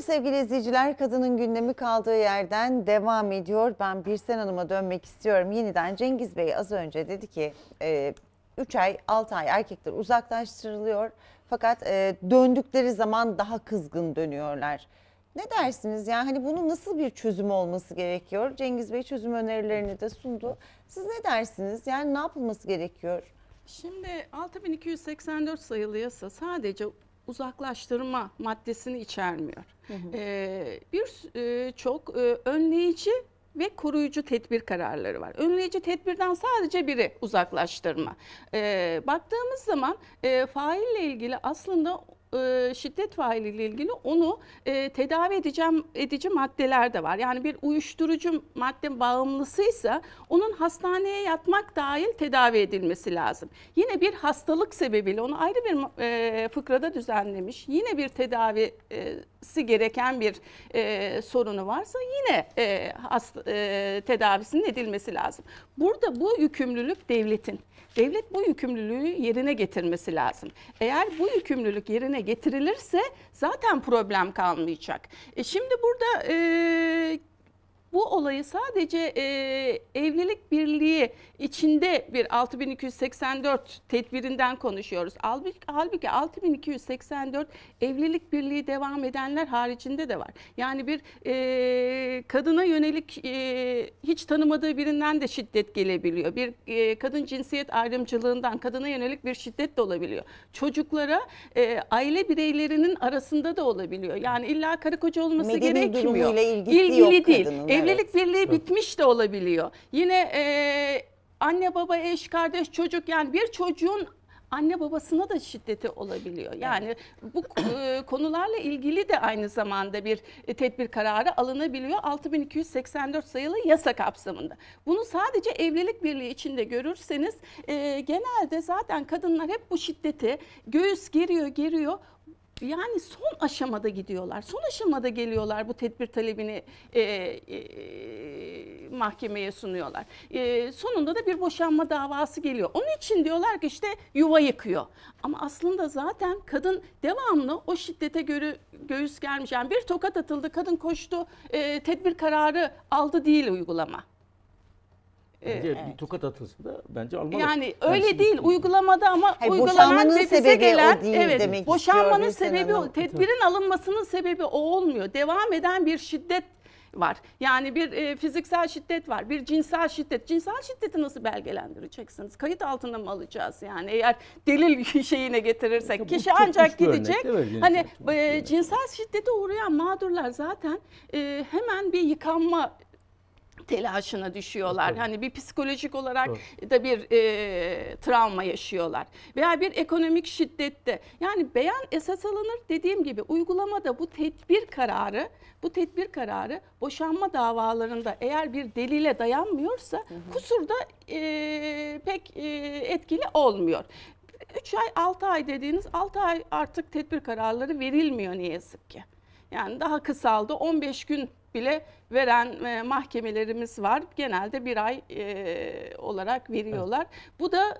sevgili izleyiciler. Kadının gündemi kaldığı yerden devam ediyor. Ben Birsen Hanım'a dönmek istiyorum. Yeniden Cengiz Bey az önce dedi ki 3 ay 6 ay erkekler uzaklaştırılıyor. Fakat döndükleri zaman daha kızgın dönüyorlar. Ne dersiniz? Yani hani bunun nasıl bir çözüm olması gerekiyor? Cengiz Bey çözüm önerilerini de sundu. Siz ne dersiniz? Yani ne yapılması gerekiyor? Şimdi 6284 sayılı yasa sadece uzaklaştırma maddesini içermiyor. Çok önleyici ve koruyucu tedbir kararları var. Önleyici tedbirden sadece biri uzaklaştırma. Baktığımız zaman faille ilgili aslında şiddet failiyle ilgili onu tedavi edici maddeler de var. Yani bir uyuşturucu madde bağımlısıysa onun hastaneye yatmak dahil tedavi edilmesi lazım. Yine bir hastalık sebebiyle onu ayrı bir fıkrada düzenlemiş. Yine bir tedavisi gereken bir sorunu varsa yine tedavisinin edilmesi lazım. Burada bu yükümlülük devletin. Devlet bu yükümlülüğü yerine getirmesi lazım. Eğer bu yükümlülük yerine getirilirse zaten problem kalmayacak. Şimdi burada bu olayı sadece evlilik birliği içinde bir 6284 tedbirinden konuşuyoruz. Halbuki 6284 evlilik birliği devam edenler haricinde de var. Yani bir kadına yönelik hiç tanımadığı birinden de şiddet gelebiliyor. Bir kadın cinsiyet ayrımcılığından kadına yönelik bir şiddet de olabiliyor. Çocuklara aile bireylerinin arasında da olabiliyor. Yani illa karı koca olması gerekmiyor. İlgili değil. Evlilik birliği bitmiş de olabiliyor. Yine anne baba, eş, kardeş, çocuk, yani bir çocuğun anne babasına da şiddeti olabiliyor. Yani bu konularla ilgili de aynı zamanda bir tedbir kararı alınabiliyor 6284 sayılı yasa kapsamında. Bunu sadece evlilik birliği içinde görürseniz genelde zaten kadınlar hep bu şiddeti göğüs geriyor. Yani son aşamada gidiyorlar. Son aşamada geliyorlar, bu tedbir talebini mahkemeye sunuyorlar. Sonunda da bir boşanma davası geliyor. Onun için diyorlar ki işte yuva yıkıyor. Ama aslında zaten kadın devamlı o şiddete göğüs germiş. Yani bir tokat atıldı, kadın koştu, tedbir kararı aldı değil uygulama. Bence bir tokat atılsa da bence almalı. Yani öyle değil uygulamada ama uygulanan ve bize gelen o değil demek boşanmanın sebebi o. Tedbirin alınmasının sebebi o olmuyor. Devam eden bir şiddet var. Yani bir fiziksel şiddet var, bir cinsel şiddet. Cinsel şiddeti nasıl belgelendireceksiniz? Kayıt altına mı alacağız yani? Eğer delil şeyine getirirsek kişi ancak gidecek. Hani cinsel şiddete uğrayan mağdurlar zaten hemen bir yıkanma telaşına düşüyorlar. Tabii. Hani bir psikolojik olarak da bir travma yaşıyorlar. Veya bir ekonomik şiddette. Yani beyan esas alınır, dediğim gibi uygulamada bu tedbir kararı boşanma davalarında eğer bir delile dayanmıyorsa kusurda pek etkili olmuyor. 3 ay 6 ay dediğiniz 6 ay artık tedbir kararları verilmiyor ne yazık ki. Yani daha kısaldı, 15 gün bile veren mahkemelerimiz var. Genelde 1 ay olarak veriyorlar. Evet. Bu da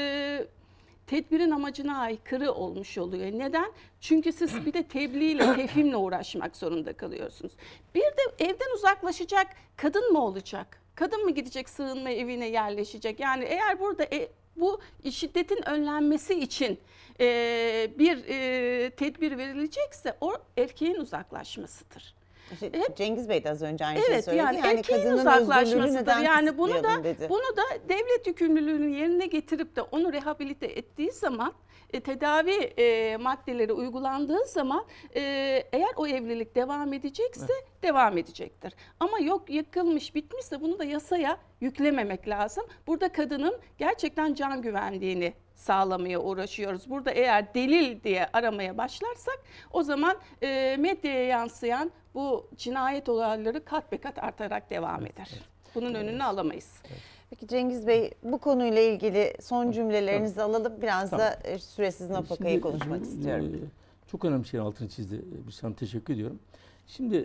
tedbirin amacına aykırı olmuş oluyor. Neden? Çünkü siz bir de tebliğle, tefhimle uğraşmak zorunda kalıyorsunuz. Bir de evden uzaklaşacak kadın mı olacak? Kadın mı gidecek sığınma evine yerleşecek? Yani eğer burada bu şiddetin önlenmesi için bir tedbir verilecekse o erkeğin uzaklaşmasıdır. Cengiz Bey de az önce aynı şeyi söyledi. Yani erkeğin uzaklaşmasıdır. Yani bunu da devlet yükümlülüğünü yerine getirip de onu rehabilite ettiği zaman, tedavi maddeleri uygulandığı zaman eğer o evlilik devam edecekse devam edecektir. Ama yok yıkılmış, bitmişse bunu da yasaya yüklememek lazım. Burada kadının gerçekten can güvenliğini sağlamaya uğraşıyoruz. Burada eğer delil diye aramaya başlarsak o zaman medyaya yansıyan bu cinayet olayları kat be kat artarak devam eder. Bunun önünü alamayız. Peki Cengiz Bey, bu konuyla ilgili son cümlelerinizi alalım. Biraz da süresiz nafakayı konuşmak istiyorum. Çok önemli şeyin altını çizdi. Sana teşekkür ediyorum. Şimdi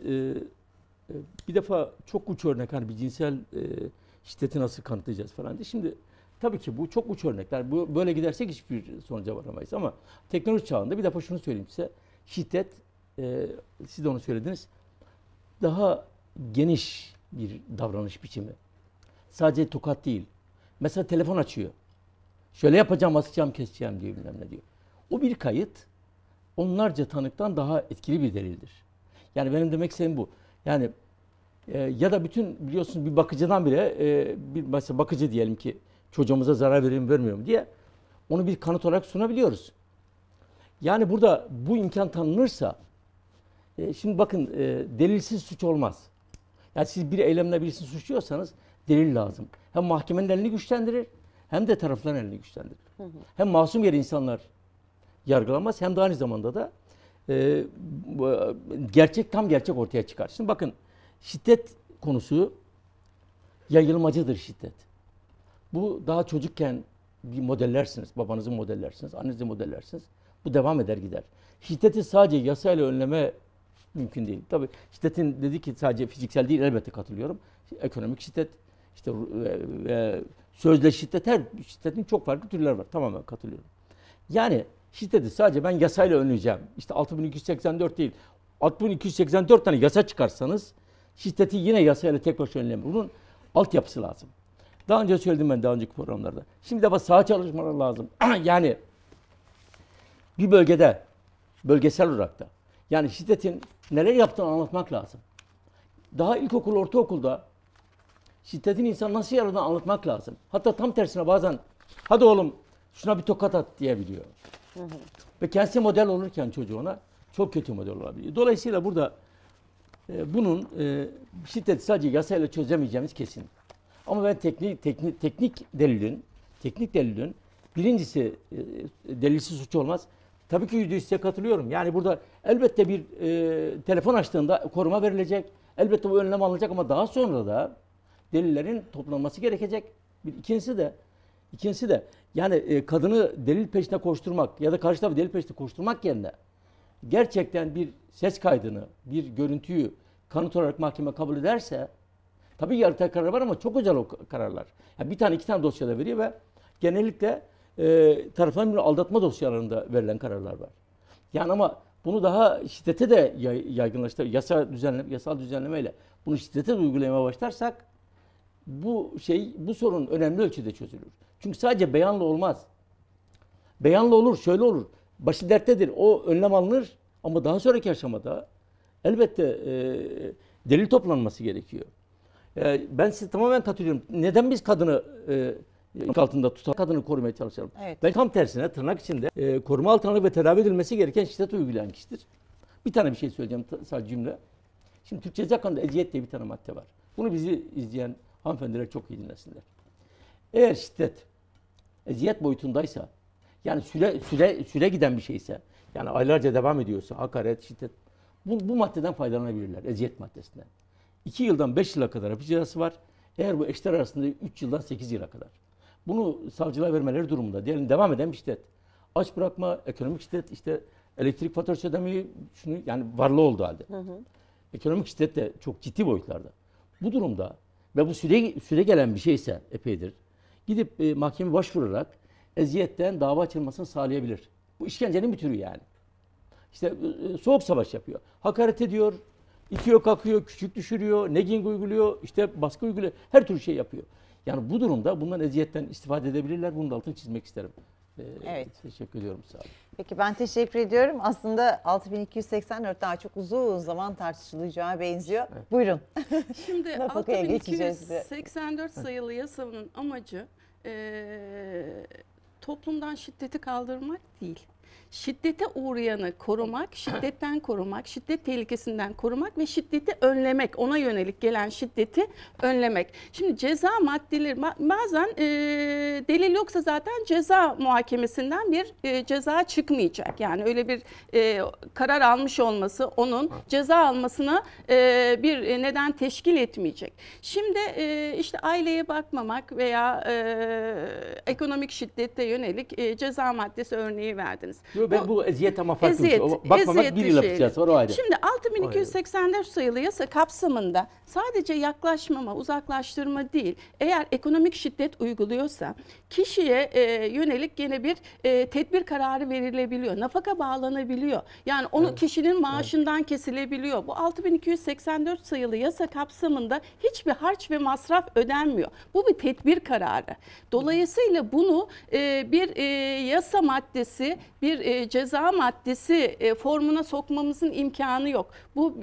bir defa çok uç örnek, hani bir cinsel şiddeti nasıl kanıtlayacağız falan diye. Şimdi tabii ki bu çok uç örnekler. Böyle gidersek hiçbir sonuca varamayız. Ama teknoloji çağında bir defa şunu söyleyeyim size. Şiddet siz de onu söylediniz. Daha geniş bir davranış biçimi. Sadece tokat değil. Mesela telefon açıyor. Şöyle yapacağım, asacağım, keseceğim diyor, bilmem ne diyor. O bir kayıt onlarca tanıktan daha etkili bir delildir. Yani benim demek istediğim bu. Yani ya da bütün biliyorsunuz bir bakıcıdan bile bir mesela bakıcı diyelim ki çocuğumuza zarar veriyor mu vermiyor mu diye onu bir kanıt olarak sunabiliyoruz. Yani burada bu imkan tanınırsa şimdi bakın delilsiz suç olmaz. Yani siz bir eylemle birisini suçluyorsanız delil lazım. Hem mahkemenin elini güçlendirir hem de tarafların elini güçlendirir. Hem masum yere insanlar yargılanmaz hem de aynı zamanda da tam gerçek ortaya çıkar. Şimdi bakın şiddet konusu yayılmacıdır şiddet. Bu daha çocukken bir modellersiniz. Babanızı modellersiniz, annenizi modellersiniz. Bu devam eder gider. Şiddeti sadece yasayla önleme mümkün değil. Tabii şiddetin dedi ki sadece fiziksel değil, elbette katılıyorum. Ekonomik şiddet, işte sözle şiddet, her şiddetin çok farklı türleri var. Tamamen katılıyorum. Yani şiddeti sadece ben yasayla önleyeceğim. İşte 6284 değil. 6284 tane yasa çıkarsanız şiddeti yine yasayla tek başına önleyemez. Bunun altyapısı lazım. Daha önce söyledim ben daha önceki programlarda. Şimdi de saha çalışmaları lazım. Yani bir bölgede, bölgesel olarak da yani şiddetin neler yaptığını anlatmak lazım. Daha ilkokul, ortaokulda şiddetin insan nasıl yaradığını anlatmak lazım. Hatta tam tersine bazen hadi oğlum şuna bir tokat at diyebiliyor. Ve kendisi model olurken çocuğuna çok kötü model olabiliyor. Dolayısıyla burada bunun şiddeti sadece yasayla çözemeyeceğimiz kesin. Ama ben teknik delilin birincisi delilsiz suç olmaz. Tabii ki %100 size katılıyorum. Yani burada elbette bir telefon açtığında koruma verilecek. Elbette bu önlem alınacak ama daha sonra da delillerin toplanması gerekecek. İkincisi de yani kadını delil peşine koşturmak ya da karşı tarafı delil peşine koşturmak yerine gerçekten bir ses kaydını, bir görüntüyü kanıt olarak mahkeme kabul ederse tabii yargıtay kararı var ama çok özel o kararlar. Yani bir tane iki tane dosyada veriyor ve genellikle tarafların aldatma dosyalarında verilen kararlar var. Yani ama bunu daha şiddete de yaygınlaştırır. Yasal düzenlemeyle bunu şiddete de uygulamaya başlarsak bu sorun önemli ölçüde çözülür. Çünkü sadece beyanla olmaz. Beyanla olur, şöyle olur. Başı derttedir. O önlem alınır ama daha sonraki aşamada elbette delil toplanması gerekiyor. Ben size tamamen katılıyorum. Neden biz kadını altında tutan kadını korumaya çalışalım? Evet. Ben tam tersine tırnak içinde koruma altına alınıp ve tedavi edilmesi gereken şiddet uygulayan kişidir. Bir tane bir şey söyleyeceğim sadece cümle. Şimdi Türk Ceza Kanunu'nda eziyet diye bir tane madde var. Bunu bizi izleyen hanımefendiler çok iyi dinlesinler. Eğer şiddet eziyet boyutundaysa yani süre giden bir şeyse yani aylarca devam ediyorsa hakaret, şiddet bu maddeden faydalanabilirler eziyet maddesinden. 2 yıldan 5 yıla kadar hapis cezası var. Eğer bu eşler arasında 3 yıldan 8 yıla kadar. Bunu savcılığa vermeleri durumunda diyelim devam eden bir şiddet. Aç bırakma, ekonomik şiddet, işte elektrik faturası ödemeyi yani varlığı olduğu halde. Ekonomik şiddet de çok ciddi boyutlarda. Bu durumda ve bu süre gelen bir şeyse epeydir. Gidip mahkemeye başvurarak eziyetten dava açılmasını sağlayabilir. Bu işkencenin bir türü yani. İşte soğuk savaş yapıyor. Hakaret ediyor, itiyor kakıyor, küçük düşürüyor, negging uyguluyor, işte baskı uyguluyor, her türlü şey yapıyor. Yani bu durumda bundan eziyetten istifade edebilirler. Bunun da altını çizmek isterim. Evet. Teşekkür ediyorum, sağ olun. Peki ben teşekkür ediyorum. Aslında 6284 daha çok uzun zaman tartışılacağı benziyor. Evet. Buyurun. Şimdi Nafakaya geçeceğiz. 6284 sayılı yasanın amacı toplumdan şiddeti kaldırmak değil. Şiddete uğrayanı korumak, şiddetten korumak, şiddet tehlikesinden korumak ve şiddeti önlemek, ona yönelik gelen şiddeti önlemek. Şimdi ceza maddeleri bazen delil yoksa zaten ceza muhakemesinden bir ceza çıkmayacak. Yani öyle bir karar almış olması onun ceza almasına bir neden teşkil etmeyecek. Şimdi işte aileye bakmamak veya ekonomik şiddete yönelik ceza maddesi örneği verdiniz. Yok, ben bu eziyet ama farklı bir şey. Eziyet, Bakmamak eziyetli bir yıl şeyler. yapacağız. O ayrı. Şimdi 6284 sayılı yasa kapsamında sadece yaklaşmama, uzaklaştırma değil, eğer ekonomik şiddet uyguluyorsa kişiye yönelik gene bir tedbir kararı verilebiliyor. Nafaka bağlanabiliyor. Yani onu kişinin maaşından kesilebiliyor. Bu 6284 sayılı yasa kapsamında hiçbir harç ve masraf ödenmiyor. Bu bir tedbir kararı. Dolayısıyla bunu bir yasa maddesi, bir ceza maddesi formuna sokmamızın imkanı yok. Bu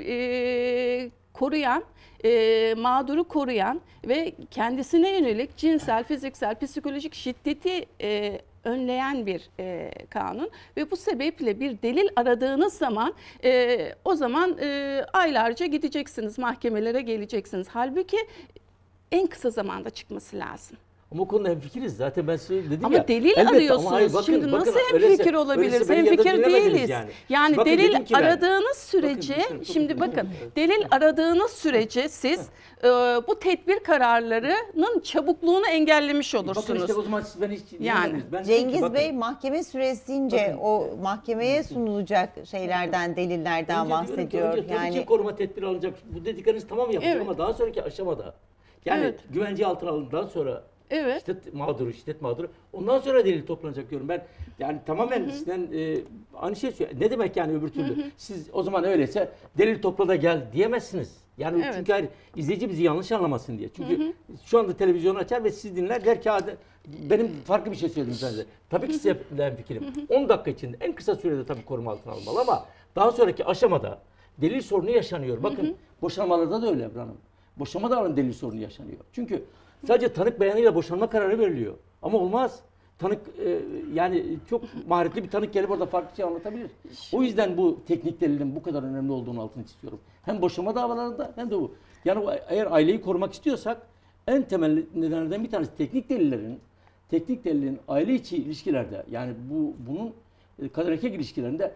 koruyan, mağduru koruyan ve kendisine yönelik cinsel, fiziksel, psikolojik şiddeti önleyen bir kanun ve bu sebeple bir delil aradığınız zaman o zaman aylarca gideceksiniz, mahkemelere geleceksiniz. Halbuki en kısa zamanda çıkması lazım. Ama o konuda hemfikiriz zaten, ben size dedim ama ya. delil Elbette, arıyorsunuz. ama hayır, bakın, Şimdi nasıl öyleyse- hemfikir olabiliriz? öyleyse beni Hemfikir yanında dinlemediniz değiliz. yani. Yani Bakın delil dedim ki ben- aradığınız sürece, Bakın, şimdi bakın evet. delil aradığınız sürece siz bu tedbir kararlarının çabukluğunu engellemiş Bakın olursunuz. işte o zaman siz beni hiç Yani, dinlemediniz. Ben dedim ki, Cengiz bakın, Bey mahkeme süresince Bakın. o mahkemeye sunulacak şeylerden, delillerden önce diyorum ki, bahsediyor. önce tabii Yani ki koruma tedbiri alınacak. Bu dedikleriniz tamam yapacak Evet. ama daha sonraki aşamada. Yani Evet. güvence altına alındıktan sonra Evet. şiddet mağduru. Ondan sonra delil toplanacak diyorum. Ben yani tamamen sizden aynı şey söylüyorum. Ne demek yani öbür türlü? Siz o zaman öyleyse delil topla da gel diyemezsiniz. Yani Evet. çünkü hayır, izleyici bizi yanlış anlamasın diye. Çünkü şu anda televizyonu açar ve siz dinler der ki hadi benim farklı bir şey söyledim size. Tabii ki size fikrim. 10 dakika içinde en kısa sürede tabii koruma altına alınmalı ama daha sonraki aşamada delil sorunu yaşanıyor. Bakın boşanmalarda da öyle Ebru Hanım. Boşanma da delil sorunu yaşanıyor. Çünkü sadece tanık beyanıyla boşanma kararı veriliyor. Ama olmaz. Tanık yani çok maharetli bir tanık gelip orada farklı şey anlatabilir. O yüzden bu teknik delilin bu kadar önemli olduğunu altını çiziyorum. Hem boşanma davalarında hem de bu. Yani eğer aileyi korumak istiyorsak en temel nedenlerden bir tanesi teknik delillerin aile içi ilişkilerde, yani bunun kadın erkek ilişkilerinde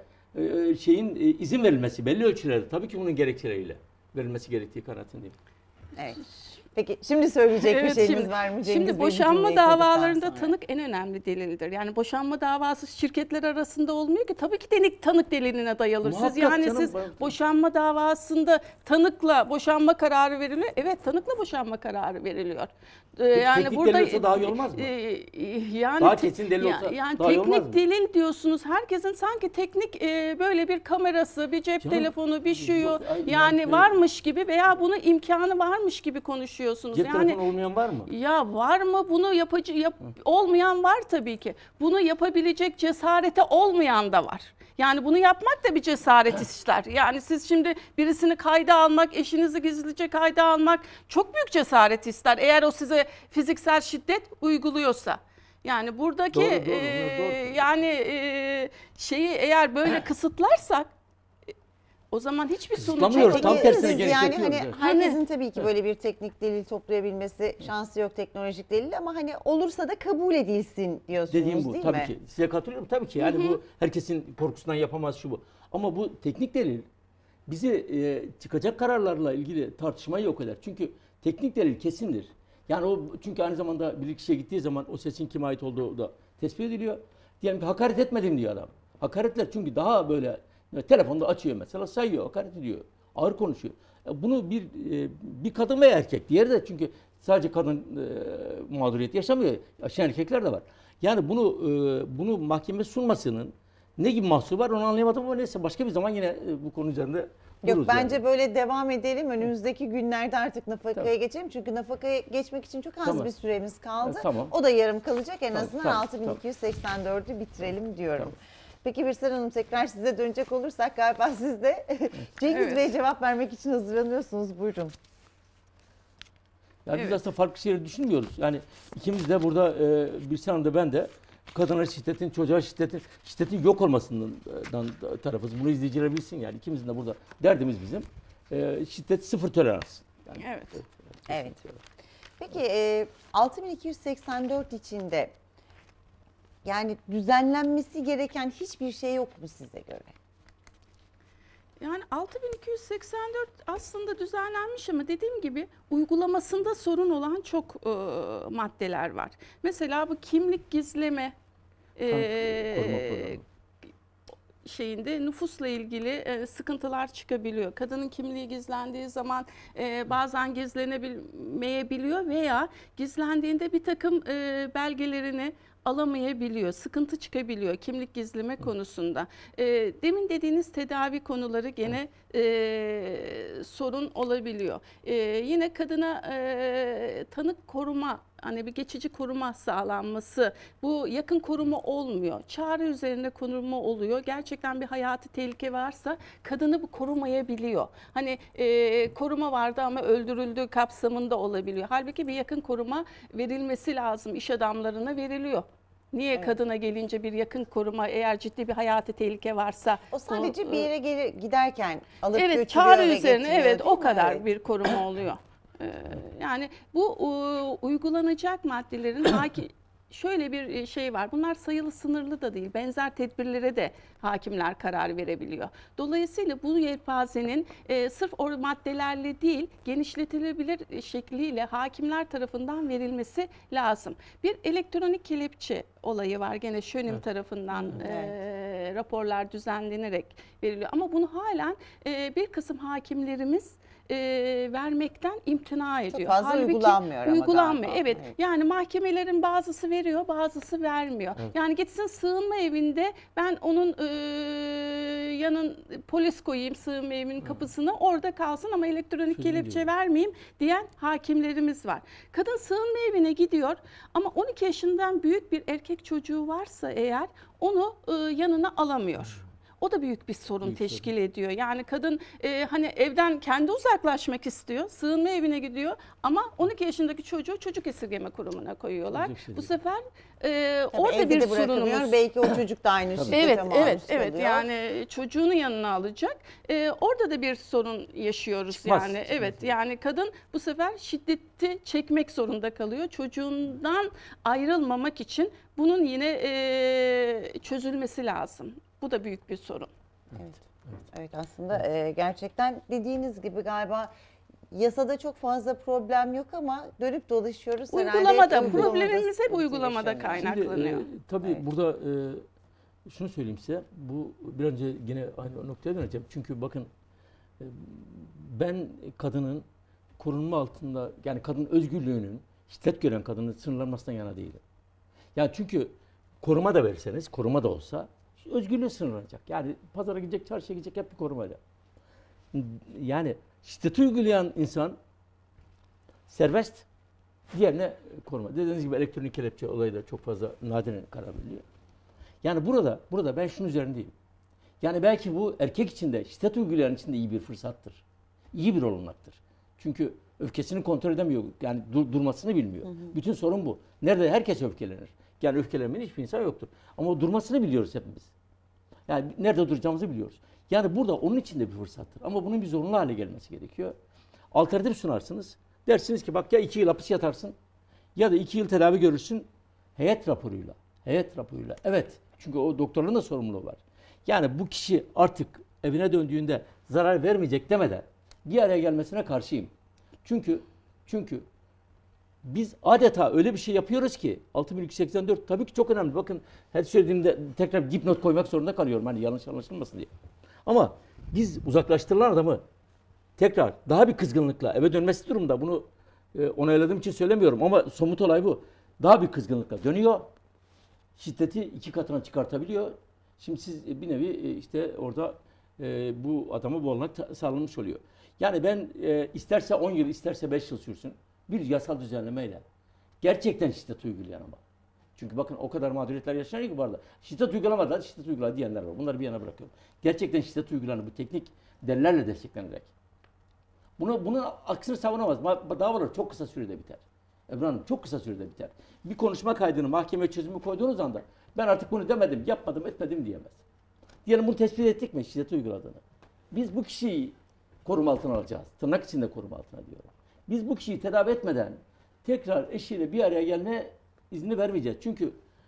izin verilmesi belli ölçülerde, tabii ki bunun gerekçeleriyle verilmesi gerektiği kanaatindeyim. evet. Peki şimdi söyleyecek bir Evet, şeyimiz şimdi- var mı Cengiz Şimdi Bey? Bu boşanma cümleyi kurduktan davalarında sonra? tanık en önemli delildir. Yani boşanma davası şirketler arasında olmuyor ki, tabii ki tanık deliline dayalı. Siz Muhakkak yani canım, siz ben- boşanma davasında tanıkla boşanma kararı veriliyor. Evet, tanıkla boşanma kararı veriliyor. teknik delil olsa daha iyi olmaz mı? Yani Daha kesin delil olsa yani daha iyi olmaz teknik mı? delil diyorsunuz. Herkesin sanki teknik böyle bir kamerası, bir cep Canım, telefonu, bir şuyu yok, ay, yani yani- varmış gibi veya bunun imkanı varmış gibi konuşuyorsunuz. Cep Yani telefonu olmayan var mı? ya var mı bunu olmayan var tabii ki. Bunu yapabilecek cesarete olmayan da var. Yani bunu yapmak da bir cesaret ister. Yani siz şimdi birisini kayda almak, eşinizi gizlice kayda almak çok büyük cesaret ister. Eğer o size fiziksel şiddet uyguluyorsa. Yani buradaki Doğru, doğru. yani şeyi eğer böyle kısıtlarsak o zaman hiçbir sonuç Kısıtlamıyoruz, tam alamayız. tersine Siz genişletiyoruz, yani hani evet. herkesin tabii ki böyle bir teknik delil toplayabilmesi şansı yok, teknolojik delil, ama hani olursa da kabul edilsin diyorsunuz Dediğim bu değil tabii mi? ki. Size katılıyorum tabii ki. Yani bu herkesin korkusundan yapamaz şu bu. Ama bu teknik delil bizi çıkacak kararlarla ilgili tartışmayı yok eder. Çünkü teknik delil kesindir. Yani o, çünkü aynı zamanda bilirkişiye gittiği zaman o sesin kime ait olduğu da tespit ediliyor. Diyelim ki hakaret etmedim diyor adam. Hakaretler çünkü daha böyle telefonda açıyor mesela, sayıyor, hakaret ediyor. Ağır konuşuyor. Bunu bir kadın veya erkek, diğeri de çünkü sadece kadın mağduriyet yaşamıyor. Yaşayan erkekler de var. Yani bunu mahkeme sunmasının ne gibi mahsuru var onu anlayamadım ama neyse başka bir zaman yine bu konu üzerinde Yok, dururuz bence yani. böyle devam edelim. Önümüzdeki günlerde artık nafakaya Tamam. geçelim. Çünkü nafakaya geçmek için çok az Tamam. bir süremiz kaldı. Tamam. O da yarım kalacak. En Tamam, azından tamam, 6284'ü bitirelim diyorum. Tamam. Peki Birsen Hanım, tekrar size dönecek olursak galiba siz de Cengiz Evet. Bey cevap vermek için hazırlanıyorsunuz. Buyurun. Yani biz Evet. aslında farklı şeyleri düşünmüyoruz. Yani ikimiz de burada Birsen Hanım da ben de kadına şiddetin, çocuğa şiddetin yok olmasından tarafız. Bunu izleyiciler bilsin yani. İkimizin de burada derdimiz bizim. Şiddet sıfır tolerans. Yani, Evet. Evet. Peki 6284 içinde yani düzenlenmesi gereken hiçbir şey yok mu size göre? Yani 6284 aslında düzenlenmiş ama dediğim gibi uygulamasında sorun olan çok maddeler var. Mesela bu kimlik gizleme, Koruma programı. şeyinde nüfusla ilgili sıkıntılar çıkabiliyor. Kadının kimliği gizlendiği zaman bazen gizlenemeyebiliyor veya gizlendiğinde bir takım belgelerini alamayabiliyor, sıkıntı çıkabiliyor kimlik gizleme konusunda. Demin dediğiniz tedavi konuları gene sorun olabiliyor. Yine kadına tanık koruma, hani bir geçici koruma sağlanması, bu yakın koruma olmuyor. Çağrı üzerine koruma oluyor. Gerçekten bir hayati tehlike varsa kadını bu korumayabiliyor. Hani koruma vardı ama öldürüldüğü kapsamında olabiliyor. Halbuki bir yakın koruma verilmesi lazım. İş adamlarına veriliyor. Niye kadına gelince bir yakın koruma, eğer ciddi bir hayati tehlike varsa? O sadece bir yere giderken alıp evet, götürüyor çağrı ve üzerine getiriyor, evet değil o mi? kadar Evet. bir koruma oluyor. Yani bu uygulanacak maddelerin şöyle bir şey var. Bunlar sayılı sınırlı da değil. Benzer tedbirlere de hakimler karar verebiliyor. Dolayısıyla bu yelpazenin sırf o maddelerle değil, genişletilebilir şekliyle hakimler tarafından verilmesi lazım. Bir elektronik kelepçe olayı var. Gene Schönim tarafından raporlar düzenlenerek veriliyor. Ama bunu halen bir kısım hakimlerimiz vermekten imtina ediyor. Çok fazla uygulanmıyor ama uygulanmıyor. galiba. Evet. Yani mahkemelerin bazısı veriyor, bazısı vermiyor. Evet. Yani gitsin sığınma evinde, ben onun polis koyayım sığınma evinin kapısına, orada kalsın ama elektronik Çözüm kelepçe diyor. vermeyeyim diyen hakimlerimiz var. Kadın sığınma evine gidiyor ama 12 yaşından büyük bir erkek çocuğu varsa eğer onu yanına alamıyor. O da büyük bir sorun Büyük teşkil ediyor. Yani kadın hani evden kendi uzaklaşmak istiyor, sığınma evine gidiyor ama 12 yaşındaki çocuğu çocuk esirgeme kurumuna koyuyorlar. Çocuk Bu sefer Tabii orada evde bir de bırakamıyor. sorunumuz. Belki o çocuk da aynı şiddete Evet, maruz evet, kalıyor. evet. Yani çocuğunu yanına alacak. Orada da bir sorun yaşıyoruz Çıkmaz, yani. çıkmaz. Evet, yani kadın bu sefer şiddeti çekmek zorunda kalıyor. Çocuğundan ayrılmamak için bunun yine çözülmesi lazım. Bu da büyük bir sorun. Evet, aslında gerçekten dediğiniz gibi galiba yasada çok fazla problem yok ama dönüp dolaşıyoruz. herhalde Uygulamada, hep uygulamada problemimiz hep sıkıntı uygulamada yaşanıyor. kaynaklanıyor. Tabii Evet. burada şunu söyleyeyim size. Bu bir önce yine aynı noktaya döneceğim. Çünkü bakın ben kadının korunma altında, yani kadın özgürlüğünün, şiddet gören kadının sınırlanmasından yana değilim. Yani çünkü koruma da verirseniz, koruma da olsa özgürlüğü sınırlanacak. Yani pazara gidecek, çarşıya gidecek hep bir korumayla. Yani şiddeti uygulayan insan serbest, diğerine koruma. Dediğiniz gibi elektronik kelepçe olayı da çok fazla nadiren karar veriliyor. Yani burada ben şunun üzerindeyim. Yani belki bu erkek için de, şiddet uygulayan için de iyi bir fırsattır. İyi bir olanaktır. Çünkü öfkesini kontrol edemiyor. Yani durmasını bilmiyor. Bütün sorun bu. Nerede herkes öfkelenir. Yani öfkelenmeyen hiçbir insan yoktur. Ama o durmasını biliyoruz hepimiz. Yani nerede duracağımızı biliyoruz. Yani burada onun için de bir fırsattır. Ama bunun bir zorunlu hale gelmesi gerekiyor. Alternatif sunarsınız. Dersiniz ki bak ya 2 yıl hapis yatarsın ya da 2 yıl tedavi görürsün heyet raporuyla. Heyet raporuyla. Evet. Çünkü o doktorların da sorumluluğu var. Yani bu kişi artık evine döndüğünde zarar vermeyecek demeden bir araya gelmesine karşıyım. Çünkü biz adeta öyle bir şey yapıyoruz ki 6284 tabii ki çok önemli. Bakın her söylediğimde tekrar dipnot koymak zorunda kalıyorum. Hani yanlış anlaşılmasın diye. Ama biz uzaklaştırılan adamı tekrar daha bir kızgınlıkla eve dönmesi durumda, bunu onayladığım için söylemiyorum ama somut olay bu. Daha bir kızgınlıkla dönüyor. Şiddeti 2 katına çıkartabiliyor. Şimdi siz bir nevi işte orada bu adamı bu olanak sağlanmış oluyor. Yani ben isterse 10 yıl isterse 5 yıl sürsün bir yasal düzenlemeyle gerçekten şiddet uygulayan ama. Çünkü bakın o kadar mağduriyetler yaşanıyor ki bu arada. Şiddet uygulamadan şiddet uyguladı diyenler var. Bunları bir yana bırakıyorum. Gerçekten şiddet uygulanan bu teknik delillerle desteklenerek. Bunun aksini savunamaz. Davalar çok kısa sürede biter. Ebru Hanım çok kısa sürede biter. Bir konuşma kaydını mahkemeye çözümü koyduğunuz anda ben artık bunu demedim, yapmadım, etmedim diyemez. Diyelim bunu tespit ettik mi şiddet uyguladığını. Biz bu kişiyi koruma altına alacağız. Tırnak içinde koruma altına diyorum. Biz bu kişiyi tedavi etmeden tekrar eşiyle bir araya gelme izni vermeyeceğiz. Çünkü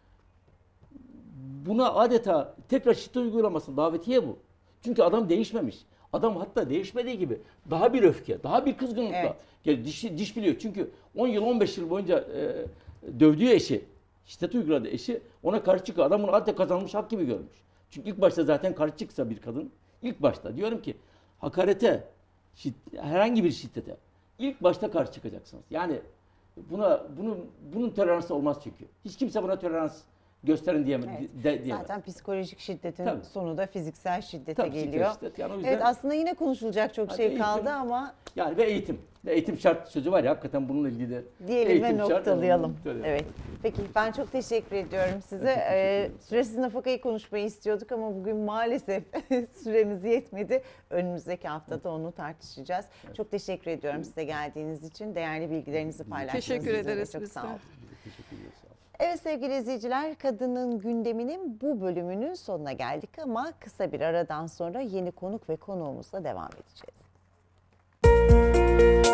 buna adeta tekrar şiddet uygulamasının davetiye bu. Çünkü adam değişmemiş. Adam hatta değişmediği gibi daha bir öfke, daha bir kızgınlıkla diş biliyor. Çünkü 10 yıl 15 yıl boyunca dövdüğü eşi, şiddet uyguladığı eşi ona karşı çıkıyor. Adam bunu adeta kazanmış hak gibi görmüş. Çünkü ilk başta zaten karşıça bir kadın, ilk başta diyorum ki hakarete, herhangi bir şiddete ilk başta karşı çıkacaksınız. Yani bunun toleransı olmaz çünkü. Hiç kimse buna tolerans gösterin diyemez. Zaten psikolojik şiddetin Tabii. sonu da fiziksel şiddete Tabii, geliyor. şiddet. Yani o yüzden, Evet, aslında yine konuşulacak çok şey eğitim, kaldı ama yani ve eğitim. Ve eğitim şart sözü var ya, hakikaten bununla ilgili de. diyelim ve Eğitim şart, noktalayalım. söyleyelim. Evet. Peki, ben çok teşekkür ediyorum size. Süresiz nafakayı konuşmayı istiyorduk ama bugün maalesef süremiz yetmedi. Önümüzdeki haftada onu tartışacağız. Çok teşekkür ediyorum size geldiğiniz için. Değerli bilgilerinizi paylaştığınız için. Teşekkür ederiz Çok biz sağ de. olun. Teşekkür ediyoruz. Sağ olun. Evet sevgili izleyiciler, Kadının Gündemi'nin bu bölümünün sonuna geldik ama kısa bir aradan sonra yeni konuk ve konuğumuzla devam edeceğiz.